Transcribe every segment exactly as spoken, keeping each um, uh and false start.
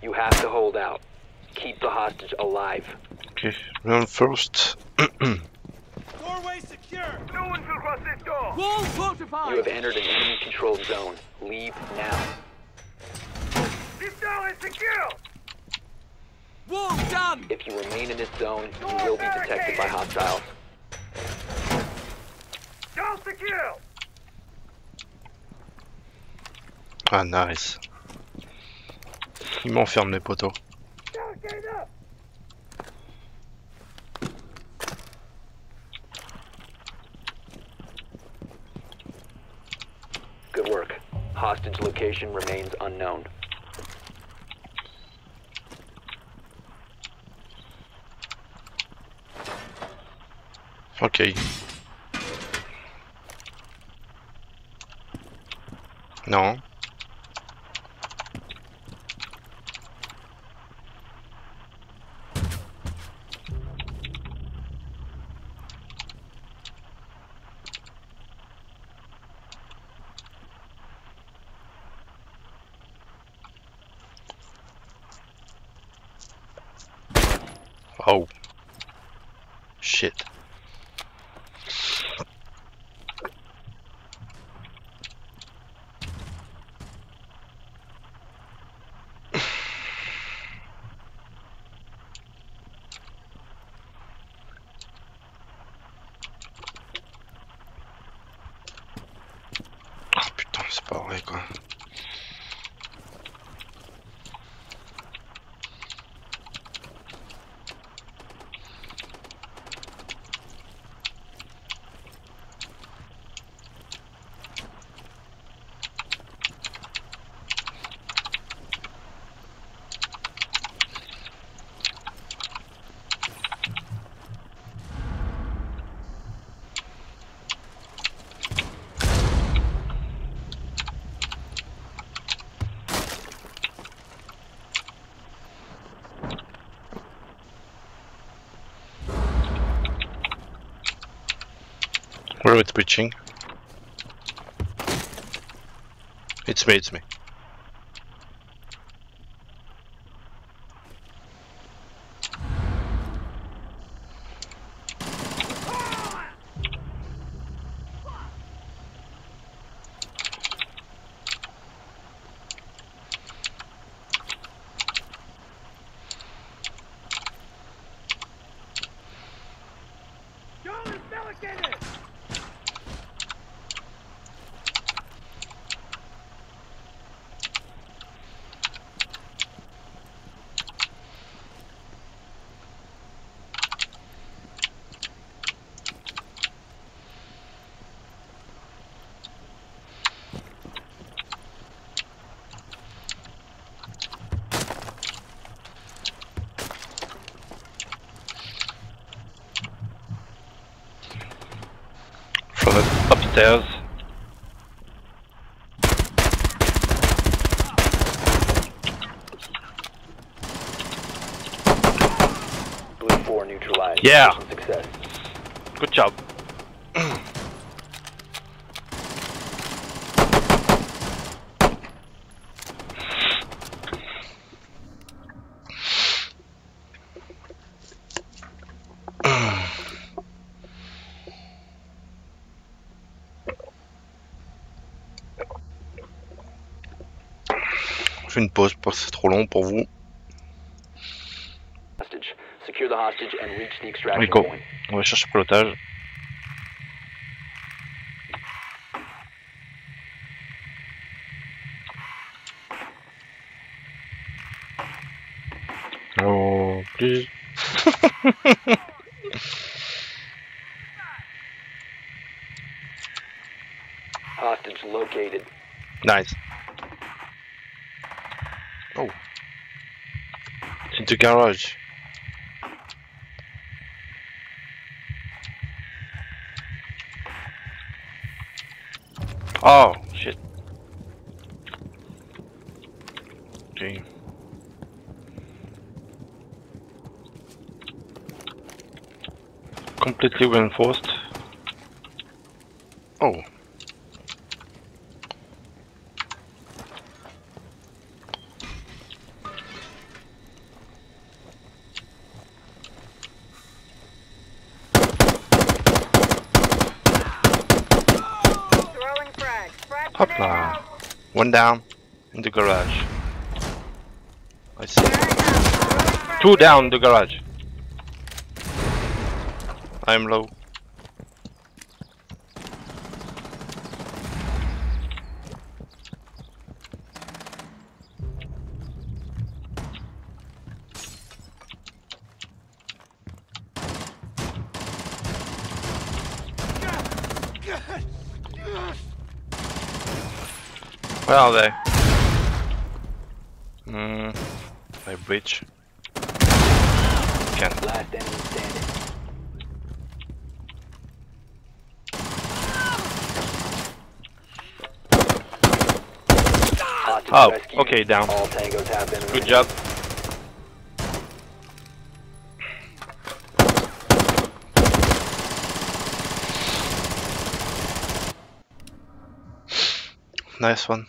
You have to hold out. Keep the hostage alive. Okay, run first. Doorway secure. No one will cross this door. Wall fortified. You have entered an enemy-controlled zone. Leave now. This door is secure. Wall done. If you remain in this zone, you will be detected by hostiles. Door secure. Ah, nice. Il m'enferme les poteaux. Good work. Hostage location remains unknown. Ok. Non. Oh. Shit. Oh putain, c'est pas vrai quoi. Where it's pitching? It's me, it's me. Door is barricaded. From upstairs. Blue four neutralized. Yeah. Mission success. Good job. Je fais une pause parce que c'est trop long pour vous. Hostage. Secure the hostage and reach the extraction Allez, go. point. On va chercher pilotage. Oh, please. Hostage located. Nice. Oh. It's in the garage. Oh, shit. Okay. Completely reinforced. Oh. Hop là. One down in the garage. I see. Two down in the garage. I'm low. Where are they? Hmm. I breach. Can't. Last enemy standing. Hostage Oh, rescued. okay, down. All tangos have been Good eliminated. job. Nice one.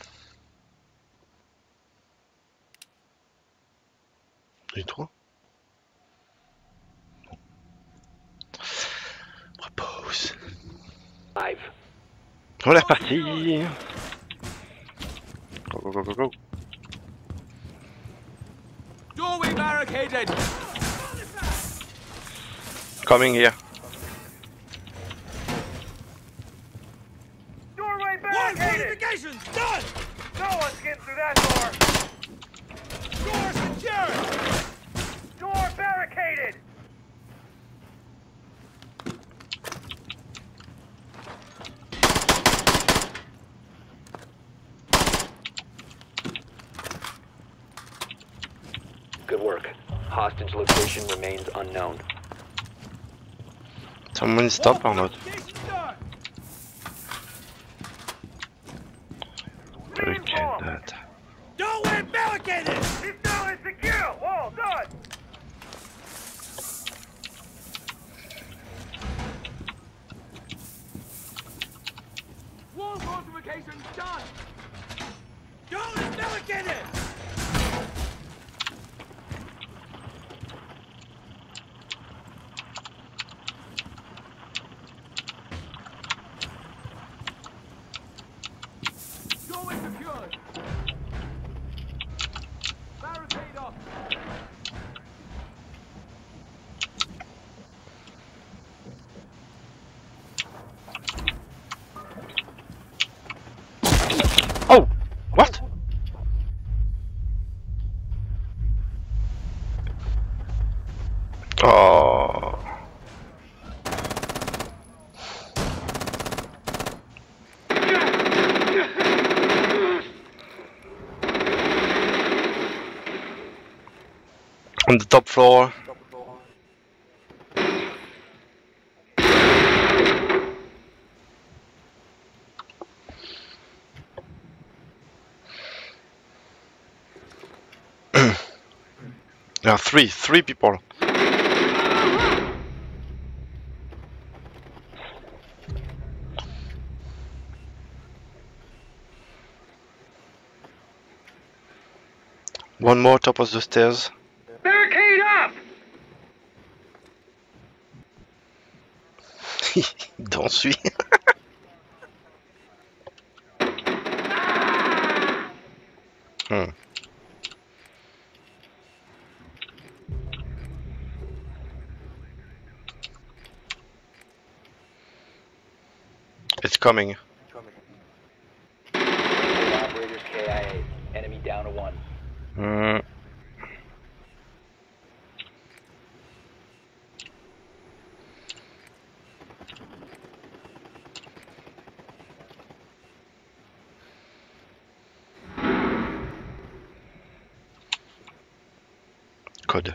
Et toi? Repose. Five. On est reparti. Go, go, go, go, go. Doorway barricaded! Coming here. Doorway barricaded! Fortifications done! No one's getting through that door! Door secure! Door barricaded! Good work. Hostage location remains unknown. Someone stop or not? Fortifications done! Look at that. Doorway barricaded! This door is secure! Wall done! Wall fortifications done! Door is barricaded! Doorway secured! Barricade up! Oh! What? Oh. On the top floor. There are three, three people. One more top of the stairs. Barricade up! Don't suis. Hmm. It's coming. Operators K I A. Enemy down to one. Hmm. Code.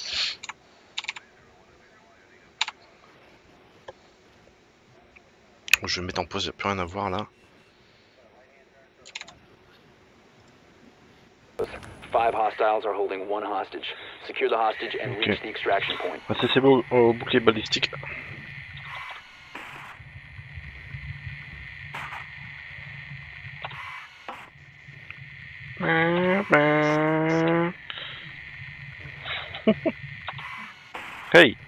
Je vais me mettre en pause, il n'y a plus rien à voir là. Five hostiles are holding one hostage. Secure the hostage and Okay. reach the extraction point. Ah, c'est beau au bouclier balistique. Hey.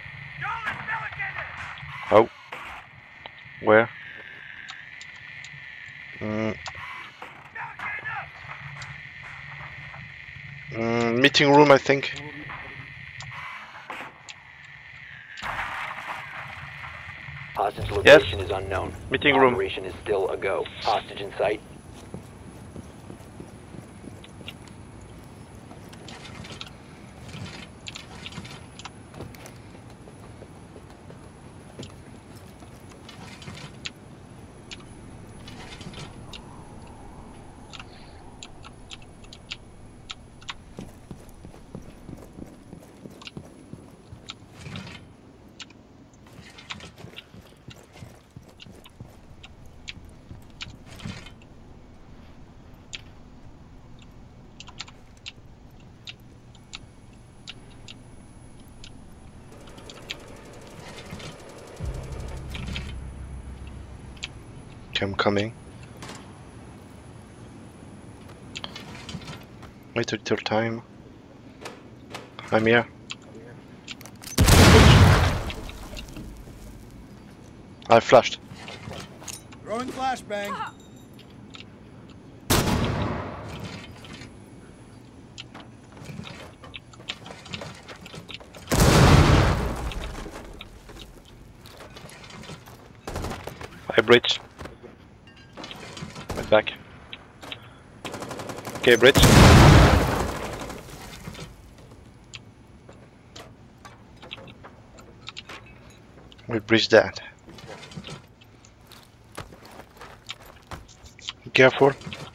Oh. Where? Mm. Mm, meeting room, I think. Hostage Yes. location is unknown. Meeting room. Operation is still a go. Hostage in sight. Okay, I'm coming. Wait a little time. I'm here. I flashed. Throwing flashbang. I bridge. Right back. Okay, bridge. We bridge that. Be careful.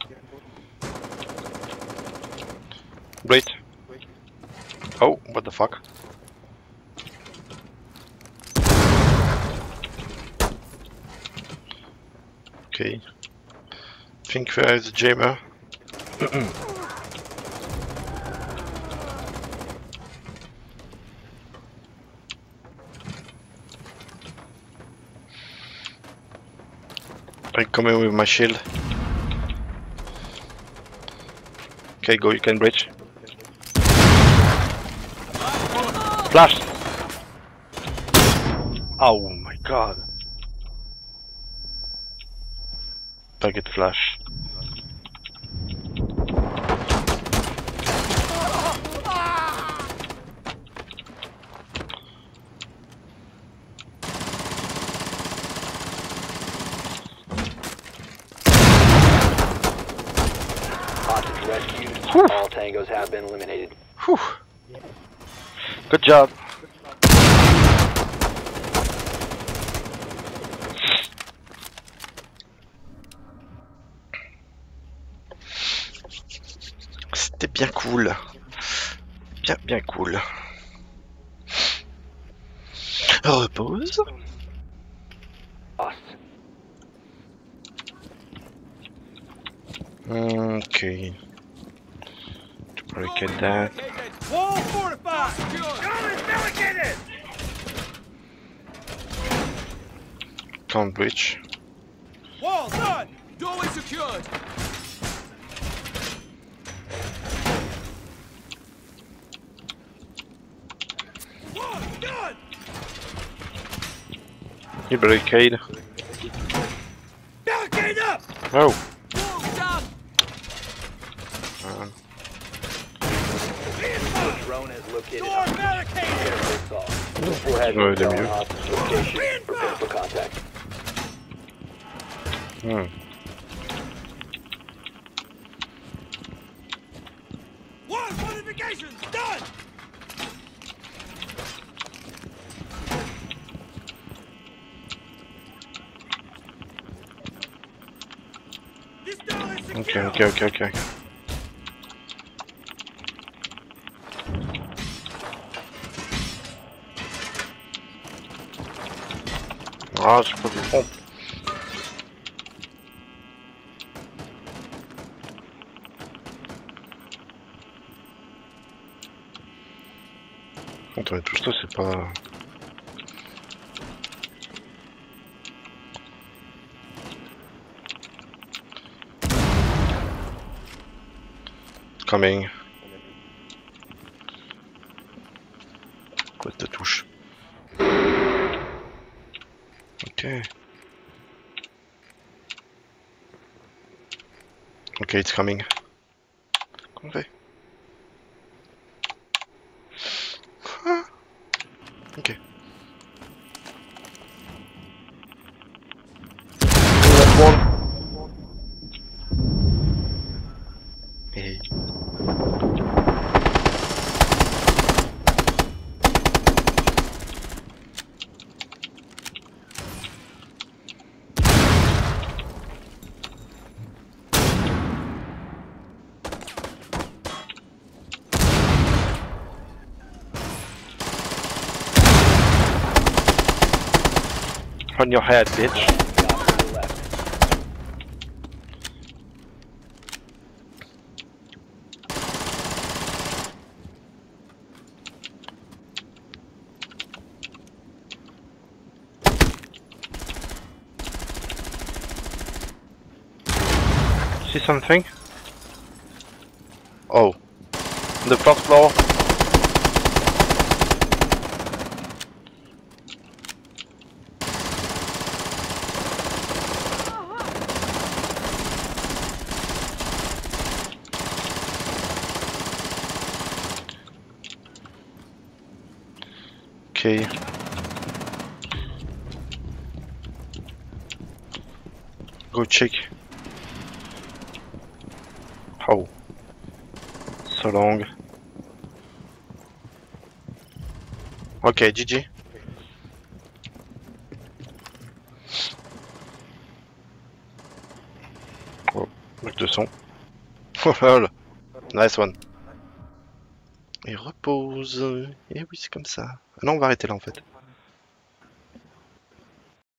Bridge. Oh, what the fuck? Okay. Think where is the jammer? I come in with my shield. Okay, go, you can bridge. Flash! Oh my god. Target flash. Hostage rescued. Whew. All tangos have been eliminated. Whew. Good job. C'était bien cool. Bien, bien cool. Repose. Lost. Okay. To barricade that. Wall fortified. Gun is barricaded. Can't breach. Wall done. Doorway secured. Wall done. You barricade. Barricade up. Oh. Wall done. Um, The drone has located Door hostage. barricaded. Careful assault. Move ahead No, with there telling we go. hostage location. Prepare for contact. hmm. Wall fortifications done. This door is secure. Okay, okay, okay, okay. Ah, j'ai pas vu le pompe. Attends, tout ça, c'est pas... Coming. Quoi de touche? Ok. Okay, it's coming. Comment on fait? Ah. Ok. Hey. On your head, bitch. See something? Oh. The first floor. Okay. Go check. Oh. So long. Ok, G G. Oh, bloc de son. Oh, nice one. Et repose. Et oui, c'est comme ça. Ah non, on va arrêter là en fait.